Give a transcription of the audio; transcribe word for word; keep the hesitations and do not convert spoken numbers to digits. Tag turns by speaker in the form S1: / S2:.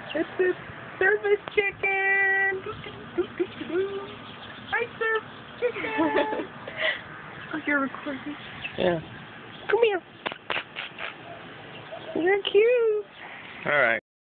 S1: It's the service chicken. Hi, Surf Chicken. Oh, you're recording?
S2: Yeah.
S1: Come here. You're cute.
S2: All right.